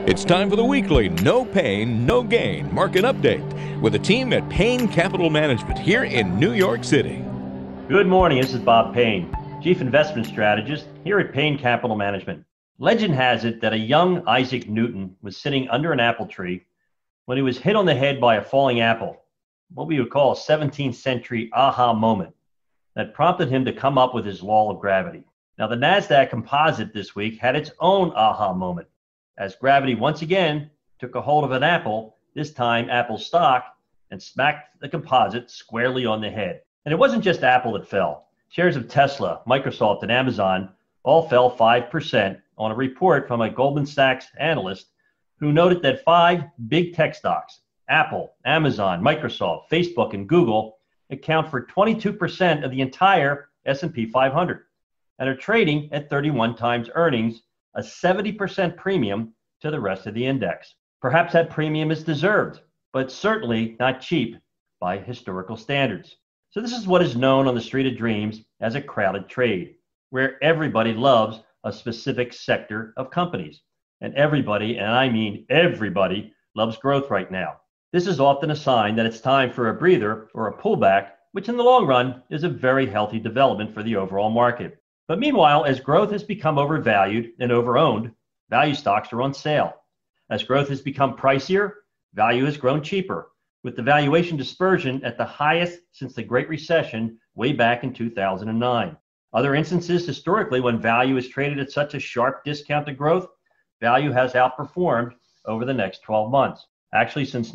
It's time for the weekly No Pain, No Gain market update with the team at Payne Capital Management here in New York City. Good morning, this is Bob Payne, Chief Investment Strategist here at Payne Capital Management. Legend has it that a young Isaac Newton was sitting under an apple tree when he was hit on the head by a falling apple, what we would call a 17th century aha moment that prompted him to come up with his law of gravity. Now, the NASDAQ Composite this week had its own aha moment, as gravity once again took a hold of an apple, this time Apple stock, and smacked the composite squarely on the head. And it wasn't just Apple that fell. Shares of Tesla, Microsoft, and Amazon all fell 5% on a report from a Goldman Sachs analyst who noted that 5 big tech stocks, Apple, Amazon, Microsoft, Facebook, and Google, account for 22% of the entire S&P 500 and are trading at 31 times earnings, a 70% premium to the rest of the index. Perhaps that premium is deserved, but certainly not cheap by historical standards. So this is what is known on the Street of Dreams as a crowded trade, where everybody loves a specific sector of companies. And everybody, and I mean everybody, loves growth right now. This is often a sign that it's time for a breather or a pullback, which in the long run is a very healthy development for the overall market. But meanwhile, as growth has become overvalued and overowned, value stocks are on sale. As growth has become pricier, value has grown cheaper, with the valuation dispersion at the highest since the Great Recession way back in 2009. Other instances historically when value is traded at such a sharp discount to growth, value has outperformed over the next 12 months. Actually, since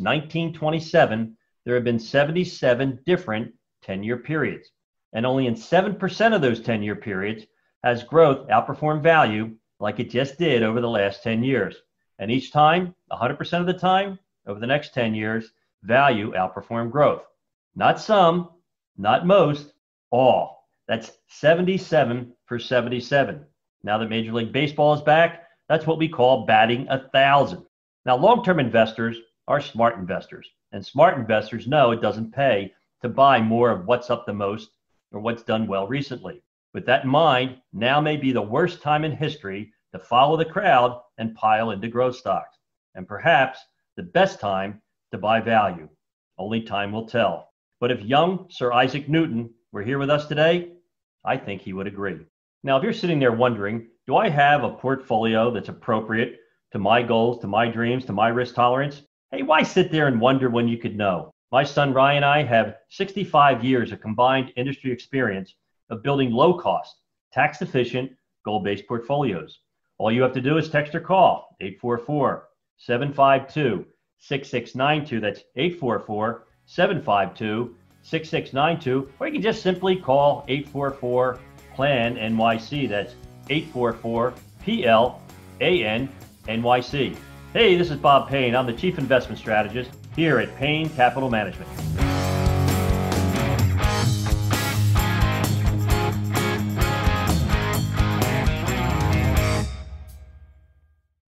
1927, there have been 77 different 10-year periods. And only in 7% of those 10-year periods has growth outperformed value like it just did over the last 10 years. And each time, 100% of the time, over the next 10 years, value outperformed growth. Not some, not most, all. That's 77 for 77. Now that Major League Baseball is back, that's what we call batting 1,000. Now, long-term investors are smart investors, and smart investors know it doesn't pay to buy more of what's up the most or what's done well recently. With that in mind, now may be the worst time in history to follow the crowd and pile into growth stocks, and perhaps the best time to buy value. Only time will tell. But if young Sir Isaac Newton were here with us today, I think he would agree. Now, if you're sitting there wondering, do I have a portfolio that's appropriate to my goals, to my dreams, to my risk tolerance? Hey, why sit there and wonder when you could know? My son Ryan and I have 65 years of combined industry experience of building low-cost, tax-efficient, goal-based portfolios. All you have to do is text or call 844-752-6692. That's 844-752-6692. Or you can just simply call 844-PLAN-NYC. That's 844-PLAN-NYC. Hey, this is Bob Payne. I'm the Chief Investment Strategist here at Payne Capital Management.